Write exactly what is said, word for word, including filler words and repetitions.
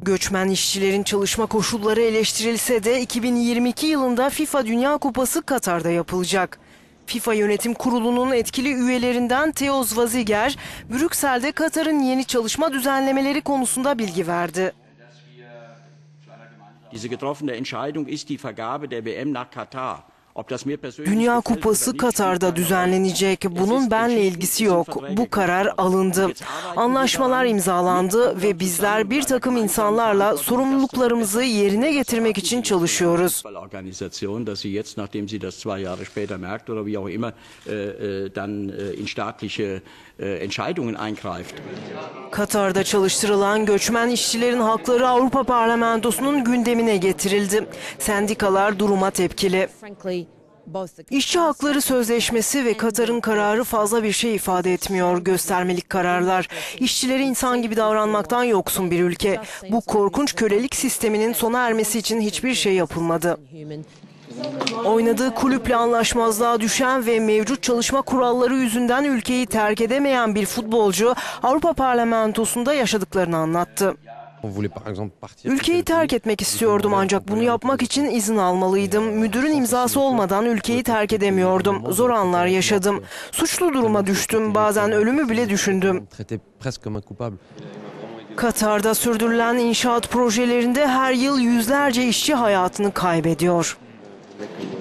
Göçmen işçilerin çalışma koşulları eleştirilse de iki bin yirmi iki yılında FIFA Dünya Kupası Katar'da yapılacak. FIFA Yönetim Kurulu'nun etkili üyelerinden Theo Zwaziger, Brüksel'de Katar'ın yeni çalışma düzenlemeleri konusunda bilgi verdi. Diese getroffene Entscheidung ist die Vergabe der W M nach Katar. Dünya Kupası Katar'da düzenlenecek. Bunun benle ilgisi yok. Bu karar alındı. Anlaşmalar imzalandı ve bizler bir takım insanlarla sorumluluklarımızı yerine getirmek için çalışıyoruz. Katar'da çalıştırılan göçmen işçilerin hakları Avrupa Parlamentosu'nun gündemine getirildi. Sendikalar duruma tepkili. İşçi Hakları Sözleşmesi ve Katar'ın kararı fazla bir şey ifade etmiyor. Göstermelik kararlar. İşçileri insan gibi davranmaktan yoksun bir ülke. Bu korkunç kölelik sisteminin sona ermesi için hiçbir şey yapılmadı. Oynadığı kulüple anlaşmazlığa düşen ve mevcut çalışma kuralları yüzünden ülkeyi terk edemeyen bir futbolcu Avrupa Parlamentosu'nda yaşadıklarını anlattı. Ülkeyi terk etmek istiyordum ancak bunu yapmak için izin almalıydım. Müdürün imzası olmadan ülkeyi terk edemiyordum. Zor anlar yaşadım. Suçlu duruma düştüm. Bazen ölümü bile düşündüm. Katar'da sürdürülen inşaat projelerinde her yıl yüzlerce işçi hayatını kaybediyor.